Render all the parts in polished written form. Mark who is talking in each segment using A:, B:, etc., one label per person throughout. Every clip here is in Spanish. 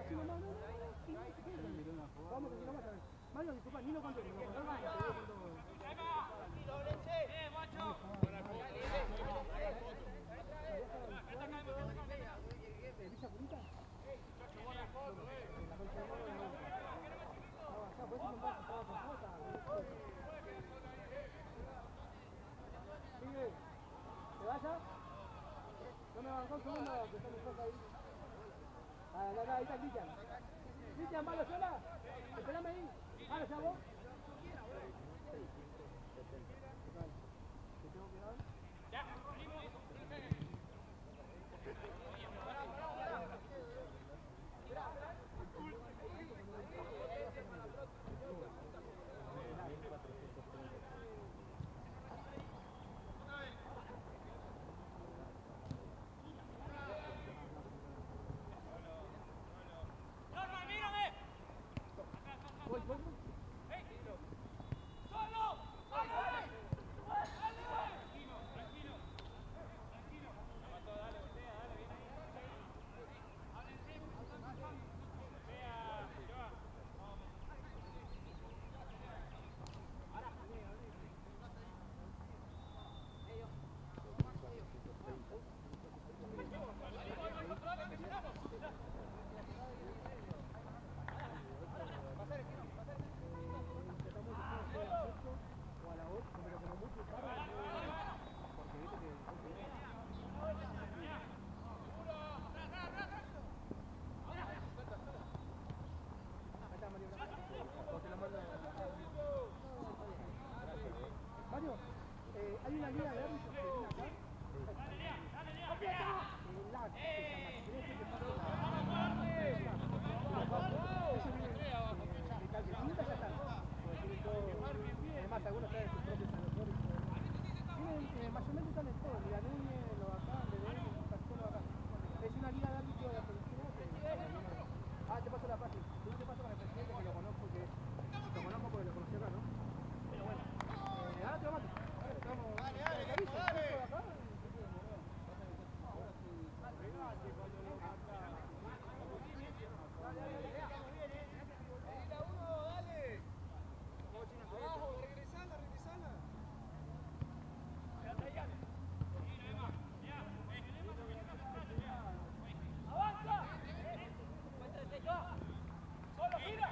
A: Vamos, Mario, disculpa, ni lo conté.
B: macho!
A: ¿Villa Curita? ¿Te vaya? No me bancó un segundo, que está mi esposa ahí. Ahí está Cristian. Cristian, ¿malo sola? Esperame ahí. ¿Malo ya vos? ¿Te tengo que dar?
B: ¡Ya! ¡Venimos! ¡Norma, mírame!
A: Voy.
B: ¡Solo! ¡Dale! Tranquilo. Dale, voltea, dale, viene ahí. Vea, Joa.
A: Mario, hay una liga de árbitros que viene acá. LAC se llama. ¿Querés que te pase la...? De Caldecinta ya están. Además, algunos traen sus propios alojadores. Mayormente están en todo. Liga Núñez, los acá, BDM, casi todos acá. Es una liga de árbitros de Argentina que... te paso la página. Yo te paso con el presidente que lo conozco porque lo conocí acá, ¿no? Pero bueno. Ahora te lo mato. Dale. Abajo, regresala.
B: ¡Avanza! ¡Solo, gira!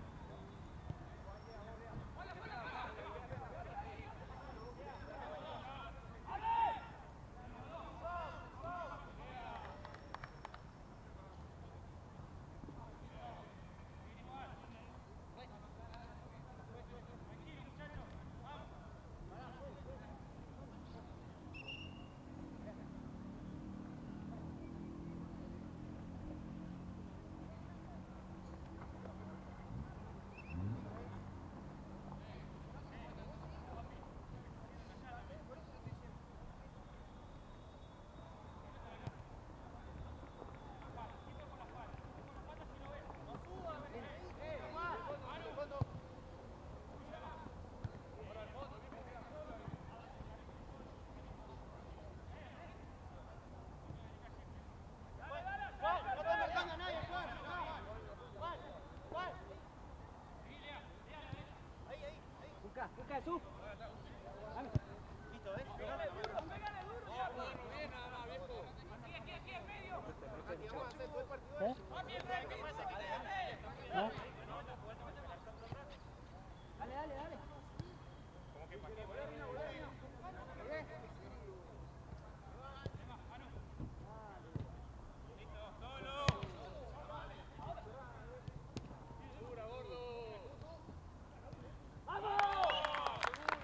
A: Busca, sub.
B: Listo, ¿ves? Pégale duro. Bien, nada más, viejo. Aquí, en medio.
A: Vamos a hacer todo el partido. Dale.
B: ¿Cómo que para qué? Dura, gordo. ¡Vamos!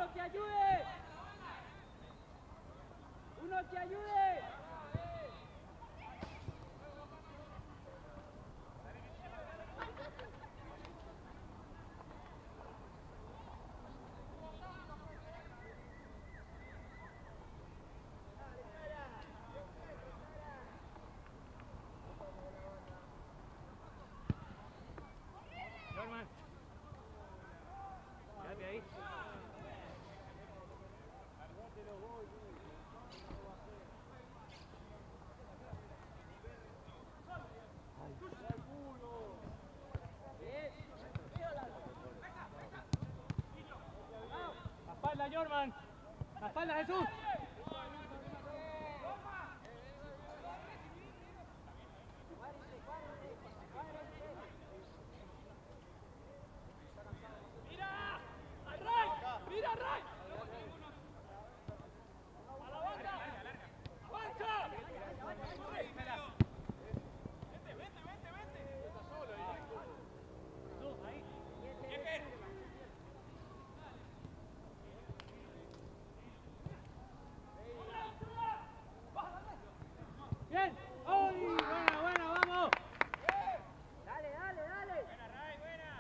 B: ¡Uno que ayude! ¡Uno que ayude!
C: Norman. Quédate ahí. La espalda, Norman. La espalda, Jesús. Bien. ¡Ay! Buena, buena, vamos.
B: Dale, dale, dale.
C: Buena, Ray, buena.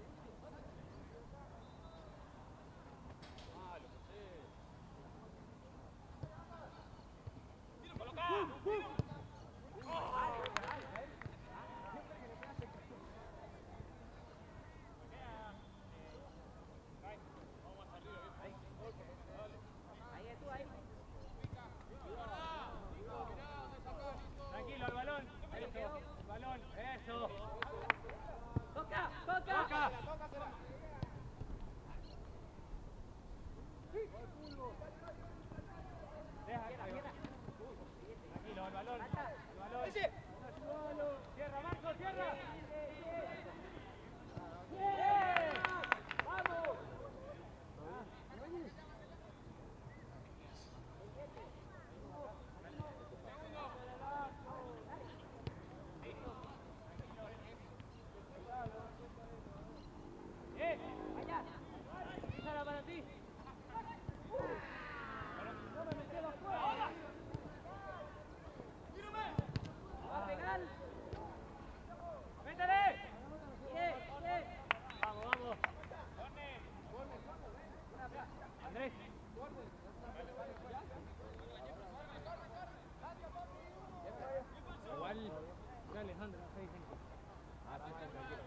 C: Tranquilo, el balón. Eso, el balón. Eso.
B: ¡Toca! ¡Toca!
C: Toca. Deja, tranquilo, el balón. El balón. Cierra, Marco, cierra.
B: ¡Bien! ¡Vamos! Allá. Esa era para ti. No me metí los cuernos. Va a pegar.
C: ¡Métele!
B: Bien, bien.
C: Vamos, vamos. Andrés. Igual, mira Alejandro, no sé, gente. Ah, sí, está tranquilo.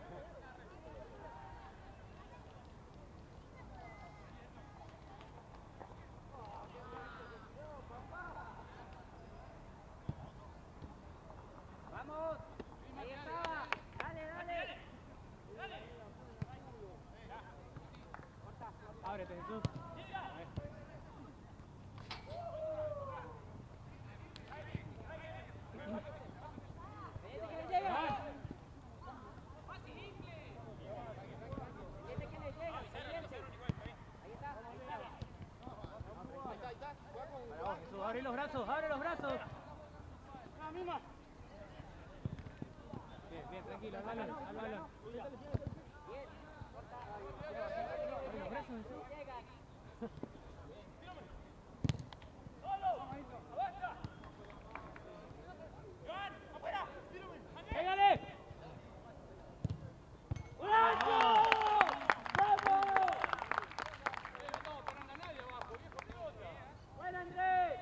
B: Vamos. Ahí estaba. Dale, dale.
C: Ábrete, Jesús.
B: Vete que le llega. Vete que le llega. Pendiente. Ahí está.
C: Para vos, Jesús, abre los brazos, abre los brazos. Bien, bien, tranquilo, al balón, al balón.
B: Bien. Corta.
C: Abre los brazos, Jesús.
B: Llegan.
C: ¡Pégale!
B: ¡Vamos! ¡Vamos! ¡Buena, Andrés!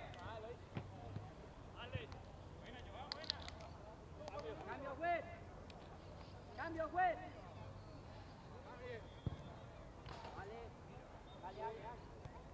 B: Cambio, juez. Cambio, juez. Vale. Vale, vale.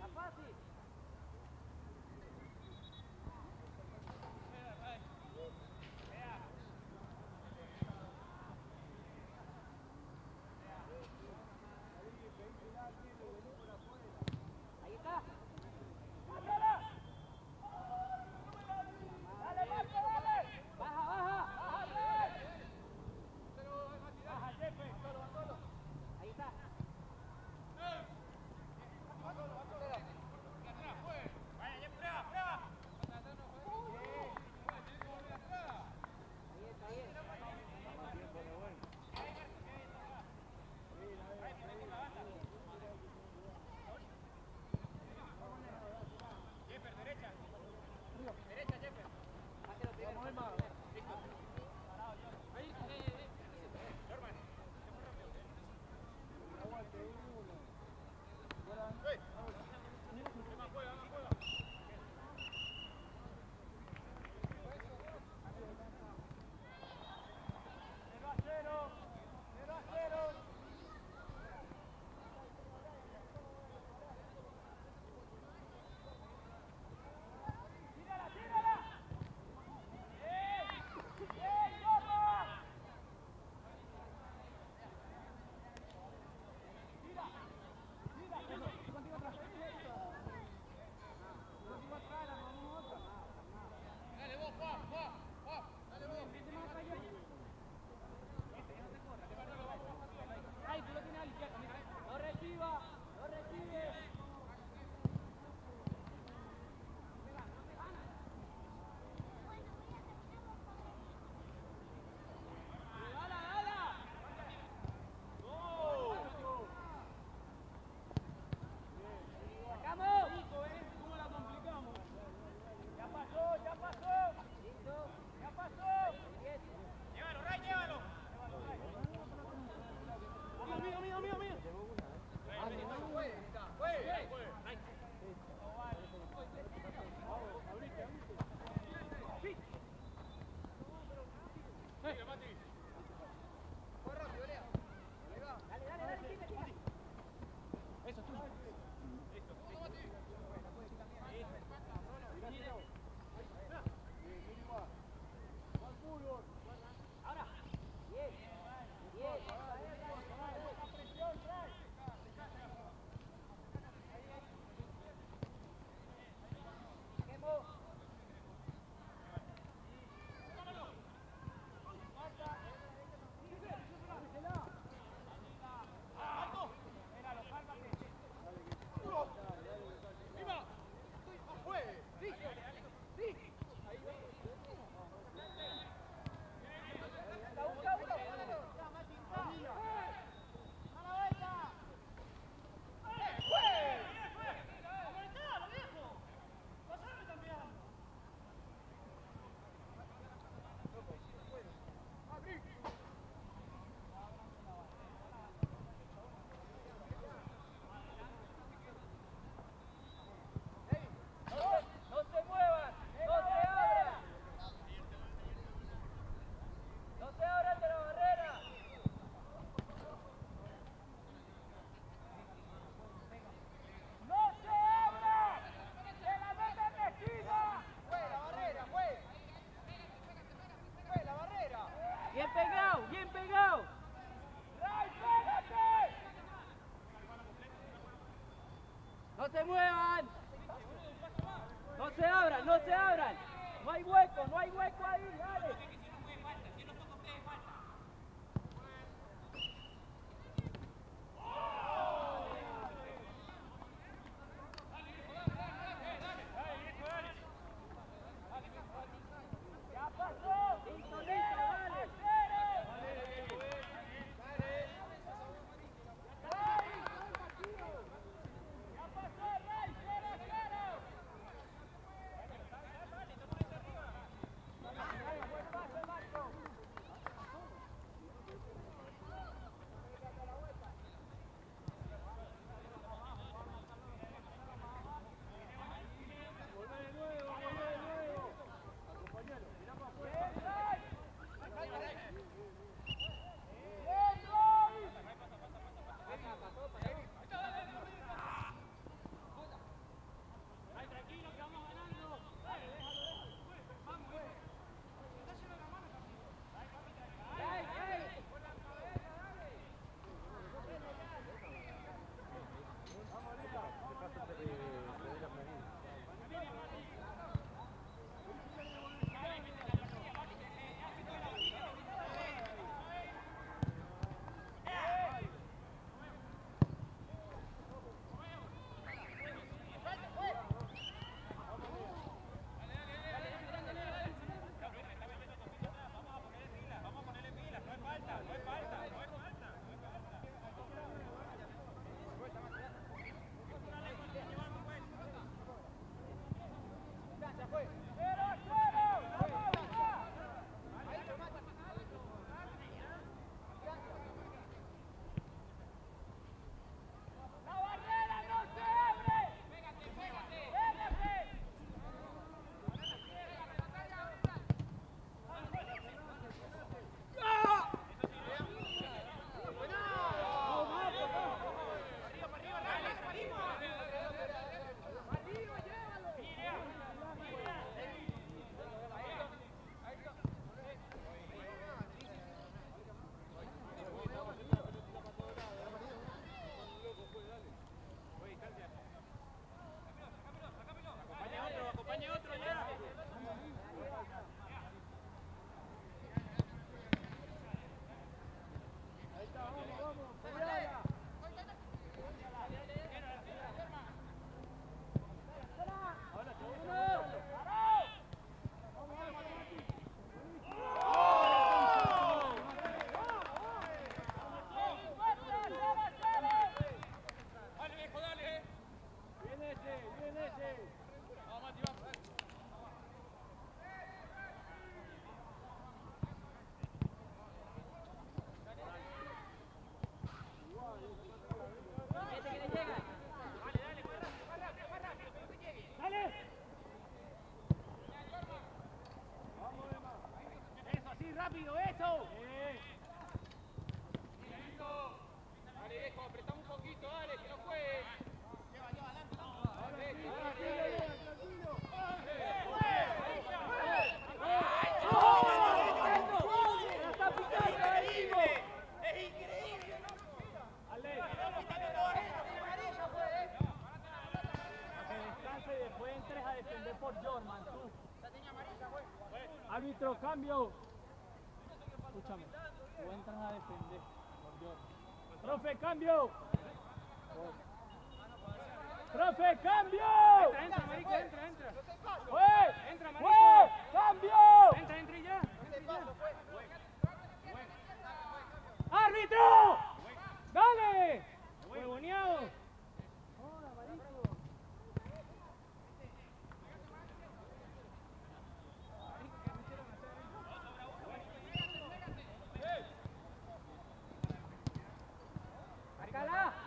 D: ¡No se muevan! ¡No se abran, no se abran! ¡No hay hueco, no hay hueco ahí! ¡Dale! por Jorman, tú.
C: Árbitro, cambio. Escúchame, tú entras a defender por Jorman. Profe, cambio. Profe, cambio.
B: Entra, marico, entra. Entra, marico.
C: ¡Cambio!
B: Entra y ya.
C: ¡Árbitro! ¡Dale! ¡Huevoneado!
D: ¡Sácala!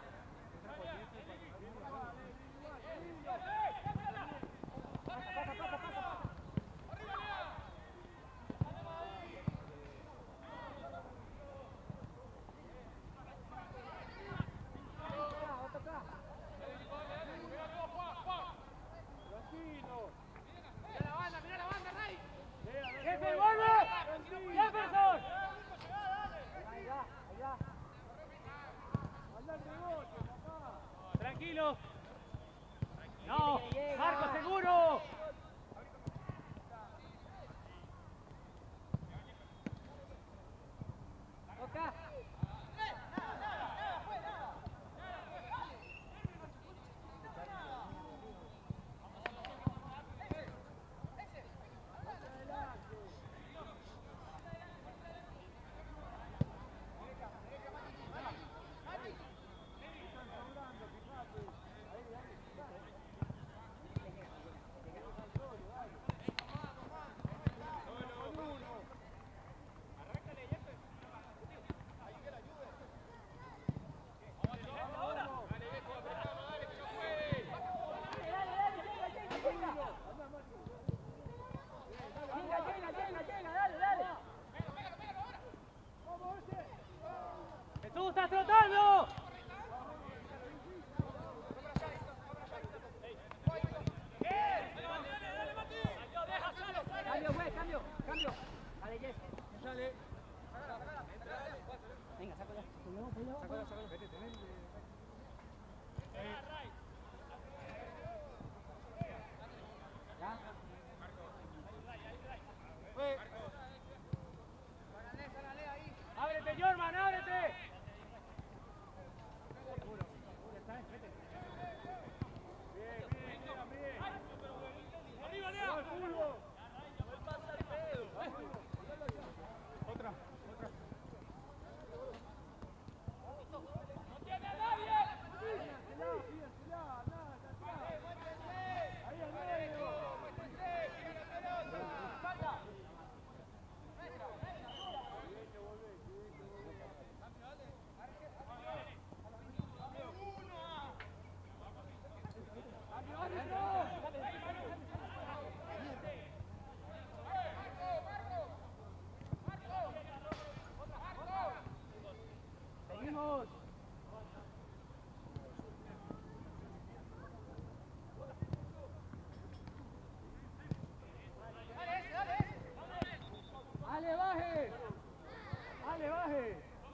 C: Tranquilo. No, Marco, seguro.
D: Toca.
C: ¡Jesús, estás trotando!
D: Cambio, güey, cambio. Dale, Jess.
C: Sale.
D: Venga, sácala. Ya.
C: ¡Ábrete, Jorman, ábrete! ¡Arriba, Lea! Otra. ¡No tiene a nadie! ¡Ahí al medio!
D: Seguimos.
C: ¡Ale, baje! ¡Ale, baje!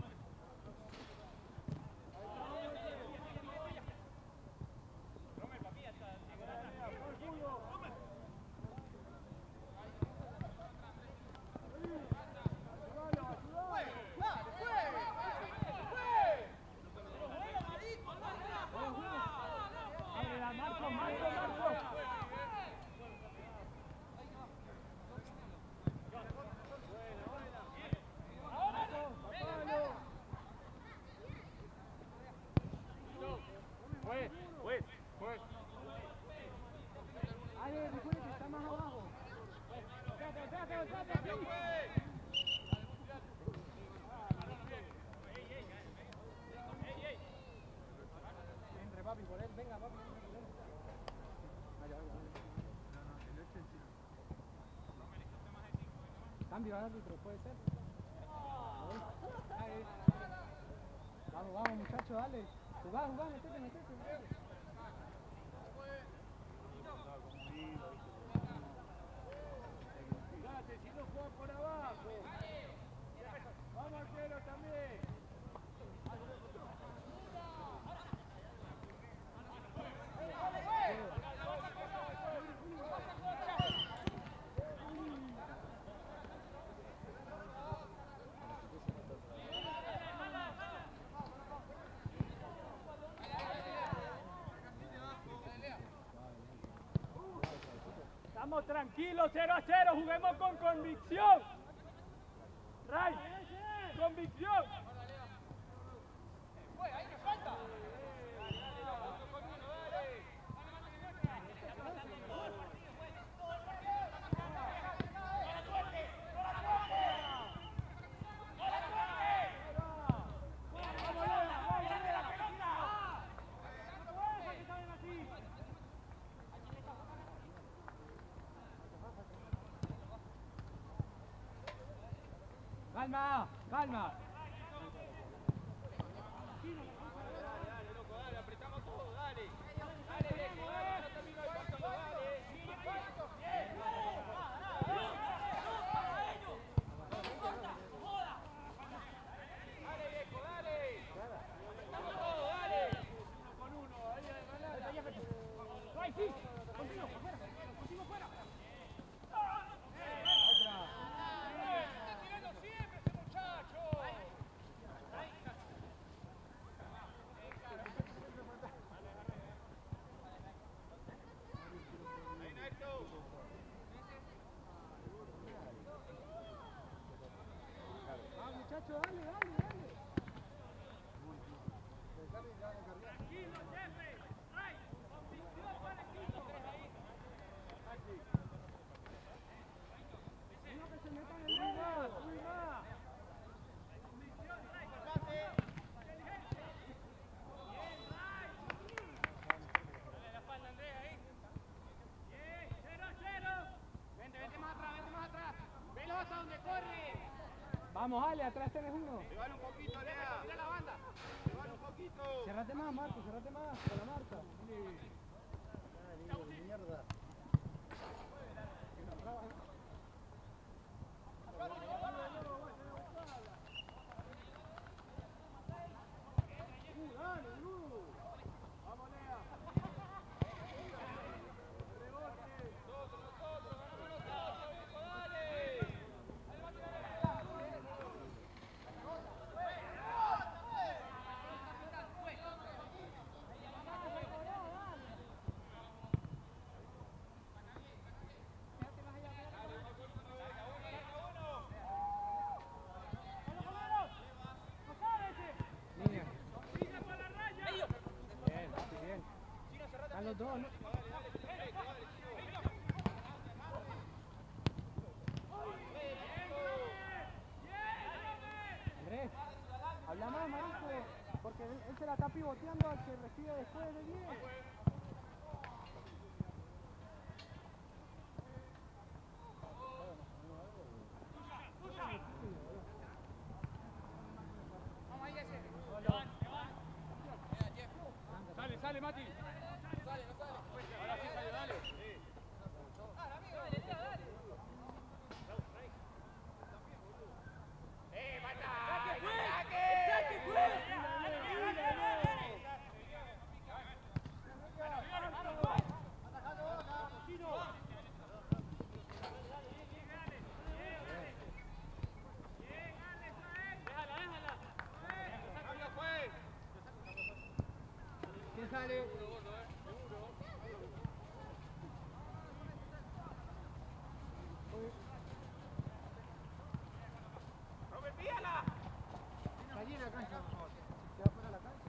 D: Ale, recuerda que está más abajo.
A: Entre papi, por él, venga papi. Cambio árbitro, puede ser. Vamos muchachos, dale. Jugá, metete.
C: Fíjate, si no juega por abajo. Vamos, arquero, también. Vamos, tranquilo, 0-0, juguemos con convicción. Ray, convicción.
B: Ahí me falta.
D: Calma, calma.
B: Dale, loco, dale, apretamos todo, dale. Dale, viejo, dale, no termino el partido, dale. Dale, viejo, dale. Apretamos todo, dale.
C: Con uno, ahí adelante. Ray, sí, continúa, fuera, continúa fuera.
B: Está tirando siempre ese muchacho. Ahí, Naito.
A: Ah, muchacho, dale, dale, dale.
C: Tranquilo, jefe. Ray, convicción para el equipo.
A: Uno que se meta en el medio. Uy, va.
B: Dale la espalda, Andrea, ahí.
C: Bien, 0-0.
B: Vente más atrás. Velo hasta donde corre.
D: Vamos, Ale, atrás tenés uno.
B: Llévalo un poquito, Lea. Mira la banda. Llévalo un poquito.
A: Cerrate más, Marco, cerrate más. Con la marca. Mierda. Dale, boludo.
C: Vamos, Lea.
B: Nosotros, ganamos nosotros, viejo, dale.
D: Línea.
C: Sigue por la raya.
D: Bien, papi, bien. Están los dos, ¿no? Andrés, habla más, marico.
A: Porque él se la está pivoteando al que recibe después de 10.
C: Sale, Mati.
B: Ahora sí sale, dale.
D: ¿Quién sale?
B: Robert, píala.
A: Allí en la cancha, por favor. ¿Se va fuera de la cancha?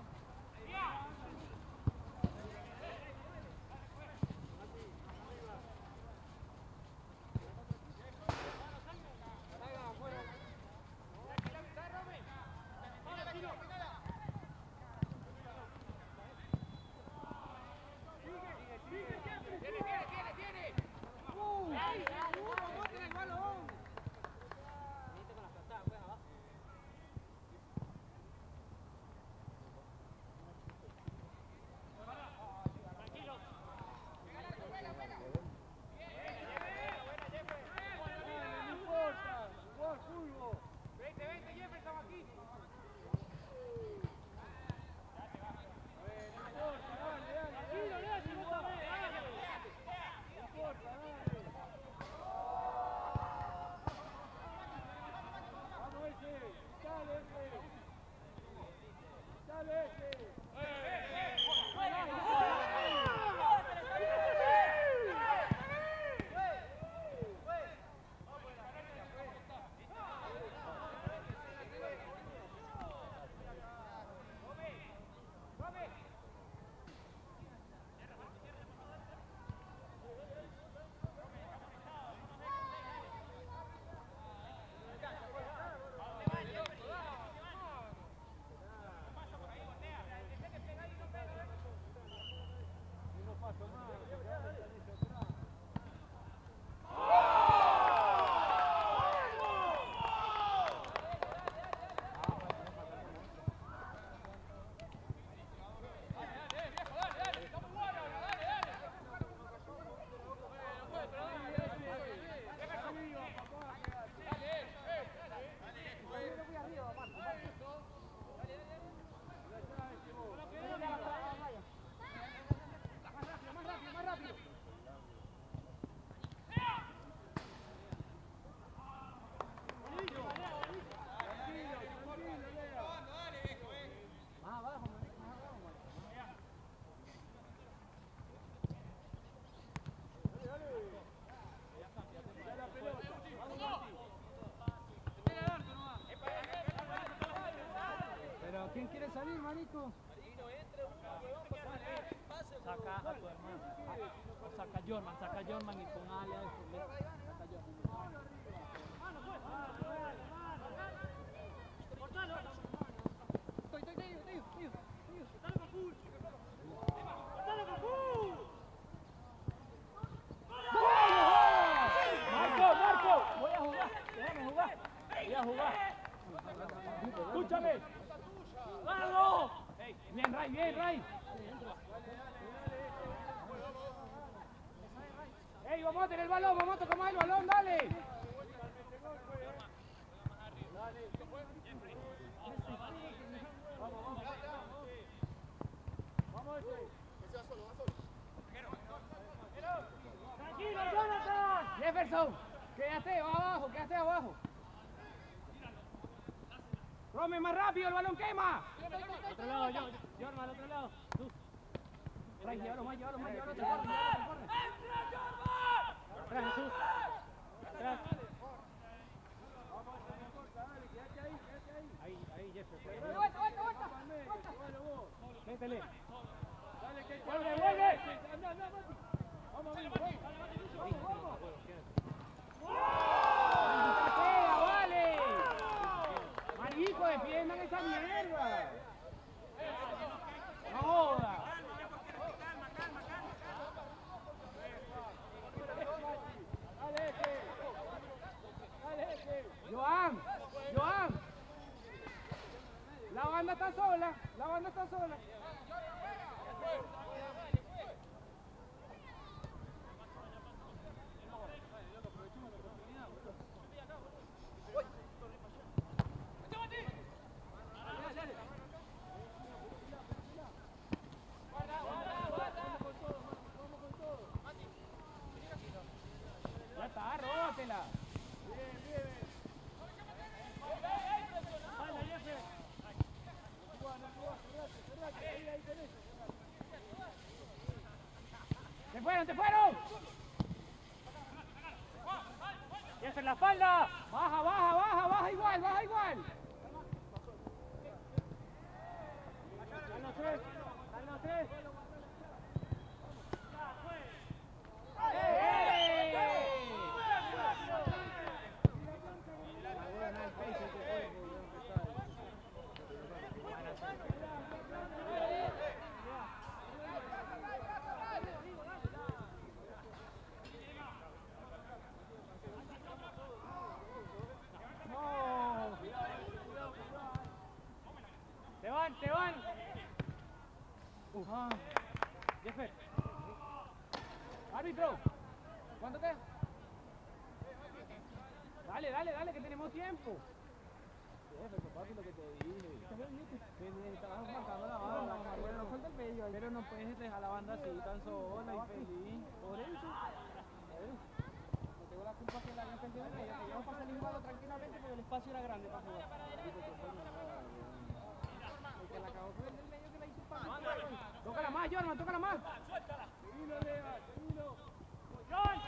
C: Nico. Saca a tu hermano. Saca a Jorman y pon a Ale a defender. Saca a Jorman. Marco, voy a jugar, déjame jugar, voy a jugar. Escúchame. ¡Vamos! Bien, Ray. ¡Ey, vamos a tener el balón, vamos a tocar más el balón, dale! Vamos, tranquilo, Jonathan. Jefferson, quédate abajo. Rome, más rápido, el balón quema. Otro lado, Jorma, al otro lado. Tú. Ray, llévalo más. Corre. Atrás, Jesús. Atrás. Ahí, Jefferson. Vuelta. Métele. Vuelve. Vamos. ¡Vale! Marico, defiendan esa mierda. No joda. Joan. La banda está sola. Ya está, róbatela. ¡Te fueron! ¡Y hacer la espalda! ¡Baja igual! ¡Dale tres! Te van. Jeffer. Árbitro. ¿Cuánto queda? Dale, que tenemos tiempo. Jeffer, papi, lo que te dije. Que estabas marcando la banda. Pero no puedes dejar la banda así tan sola y feliz. Por eso. No tengo la culpa que la hayan perdido en ella. Teníamos para salir jugando tranquilamente porque el espacio era grande para jugar. El que la acabó fue el del medio que la hizo para. Tócala más, Jorman, tócala más. Suéltala. Termino. ¡John!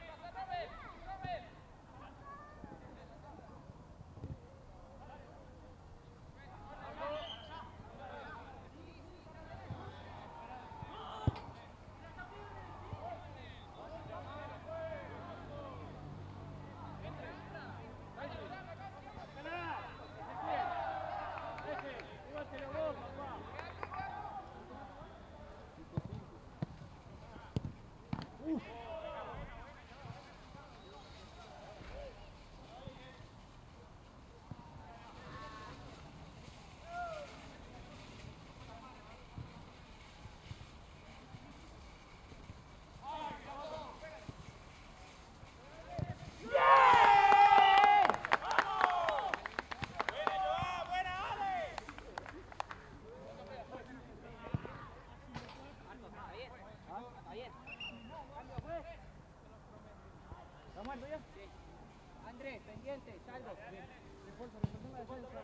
C: Andrés, pendiente, salgo. Refuerzo la defensa.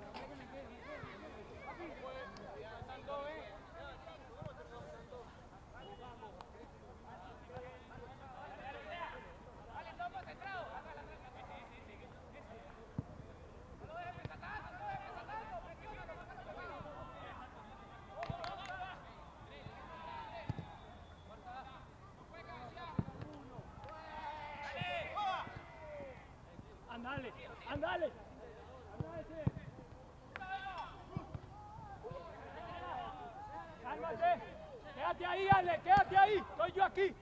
C: andale, andale. Cálmate. Quédate ahí, Ale, quédate ahí. Estoy yo aquí.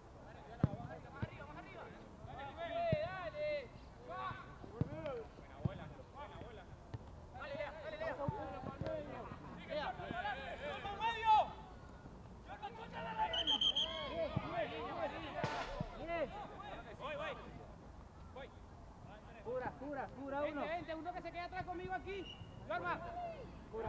D: Pura uno. Vente, uno que se quede atrás conmigo aquí. Yorma. Pura.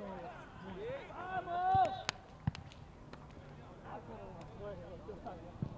D: ¡Vamos!